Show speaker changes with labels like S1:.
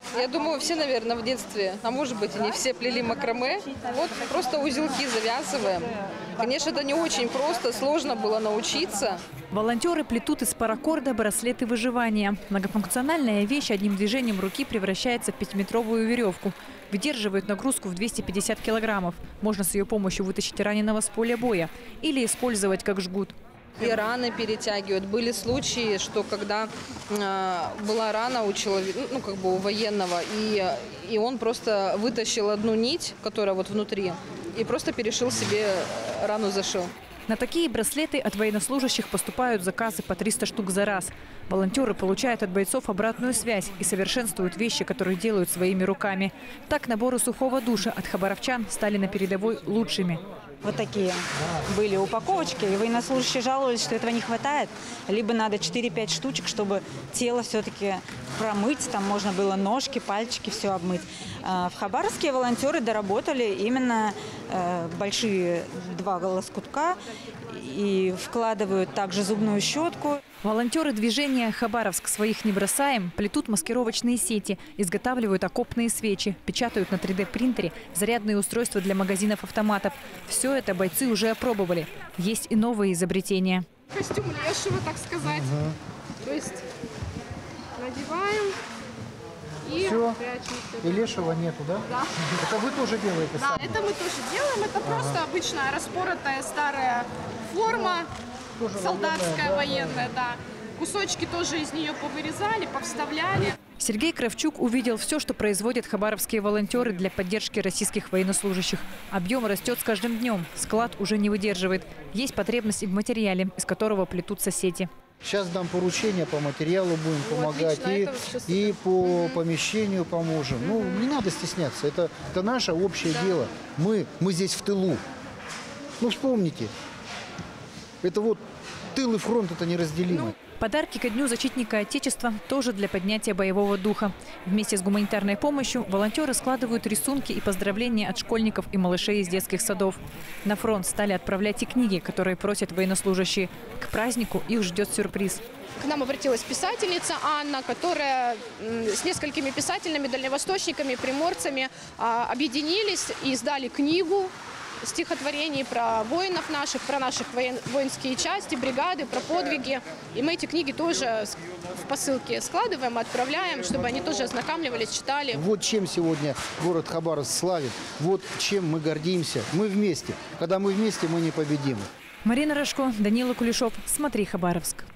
S1: Я думаю, все, наверное, в детстве, а может быть и не все, плели макраме. Вот просто узелки завязываем. Конечно, это не очень просто, сложно было научиться.
S2: Волонтеры плетут из паракорда браслеты выживания. Многофункциональная вещь одним движением руки превращается в 5-метровую веревку. Выдерживает нагрузку в 250 килограммов. Можно с ее помощью вытащить раненого с поля боя или использовать как жгут.
S1: И раны перетягивают. Были случаи, что когда была рана у человека, у военного, и он просто вытащил одну нить, которая вот внутри, и просто перешил себе рану, зашил.
S2: На такие браслеты от военнослужащих поступают заказы по 300 штук за раз. Волонтеры получают от бойцов обратную связь и совершенствуют вещи, которые делают своими руками. Так наборы сухого душа от хабаровчан стали на передовой лучшими.
S3: Вот такие были упаковочки, и военнослужащие жаловались, что этого не хватает. Либо надо 4-5 штучек, чтобы тело все-таки промыть. Там можно было ножки, пальчики, все обмыть. В Хабаровске волонтеры доработали именно большие 2 лоскутка и вкладывают также зубную щетку.
S2: Волонтеры движения «Хабаровск своих не бросаем» плетут маскировочные сети, изготавливают окопные свечи, печатают на 3D-принтере зарядные устройства для магазинов-автоматов. Все это бойцы уже опробовали. Есть и новые изобретения.
S4: Костюм лешего, так сказать. То есть надеваем и
S5: все.
S4: прячемся.
S5: И лешего нету, да?
S4: Да.
S5: Это вы тоже делаете?
S4: Да, это мы тоже делаем. Это просто обычная распоротая старая форма.
S5: Тоже
S4: Солдатская, военная, да. Кусочки тоже из нее повырезали, повставляли.
S2: Сергей Кравчук увидел все, что производят хабаровские волонтеры для поддержки российских военнослужащих. Объем растет с каждым днем. Склад уже не выдерживает. Есть потребность и в материале, из которого плетутся сети.
S5: Сейчас дам поручение по материалу, будем помогать, и по помещению поможем. Ну, не надо стесняться, это наше общее дело. Мы здесь в тылу. Ну, вспомните. Это вот тыл и фронт, это неразделимо.
S2: Подарки ко Дню защитника Отечества тоже для поднятия боевого духа. Вместе с гуманитарной помощью волонтеры складывают рисунки и поздравления от школьников и малышей из детских садов. На фронт стали отправлять и книги, которые просят военнослужащие. К празднику их ждет сюрприз.
S4: К нам обратилась писательница Анна, которая с несколькими писателями, дальневосточниками, приморцами объединились и издали книгу стихотворений про воинов наших, про наших воинские части, бригады, про подвиги. И мы эти книги тоже в посылке складываем, отправляем, чтобы они тоже ознакомливались, читали.
S5: Вот чем сегодня город Хабаровск славит, вот чем мы гордимся. Мы вместе. Когда мы вместе, мы непобедимы.
S2: Марина Рожко, Данила Кулешов. Смотри, Хабаровск.